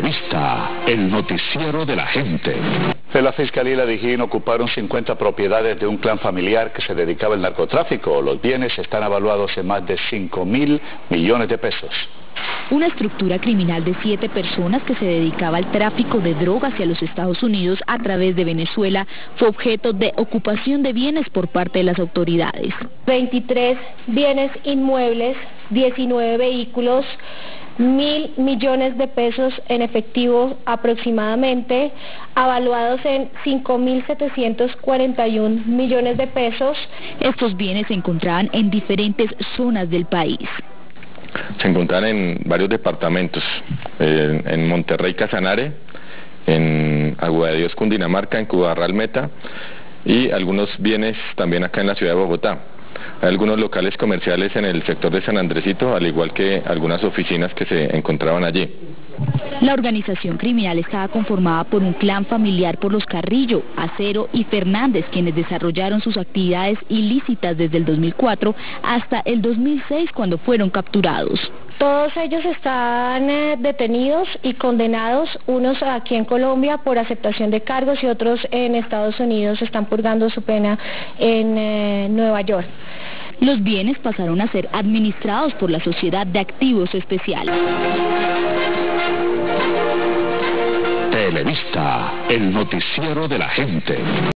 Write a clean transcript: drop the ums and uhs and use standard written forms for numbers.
Televista, el noticiero de la gente. La Fiscalía y la Dijín ocuparon 50 propiedades de un clan familiar que se dedicaba al narcotráfico. Los bienes están evaluados en más de 5.000 millones de pesos. Una estructura criminal de 7 personas que se dedicaba al tráfico de drogas hacia los Estados Unidos a través de Venezuela fue objeto de ocupación de bienes por parte de las autoridades. 23 bienes inmuebles, 19 vehículos, 1.000 millones de pesos en efectivo aproximadamente, avaluados en 5.741 millones de pesos. Estos bienes se encontraban en diferentes zonas del país. Se encuentran en varios departamentos, en Monterrey, Casanare, en Agua de Dios, Cundinamarca, en Cubarral, Meta, y algunos bienes también acá en la ciudad de Bogotá. Hay algunos locales comerciales en el sector de San Andresito, al igual que algunas oficinas que se encontraban allí. La organización criminal estaba conformada por un clan familiar por los Carrillo, Acero y Fernández, quienes desarrollaron sus actividades ilícitas desde el 2004 hasta el 2006, cuando fueron capturados. Todos ellos están detenidos y condenados, unos aquí en Colombia por aceptación de cargos y otros en Estados Unidos están purgando su pena en Nueva York. Los bienes pasaron a ser administrados por la Sociedad de Activos Especiales. Televista, el noticiero de la gente.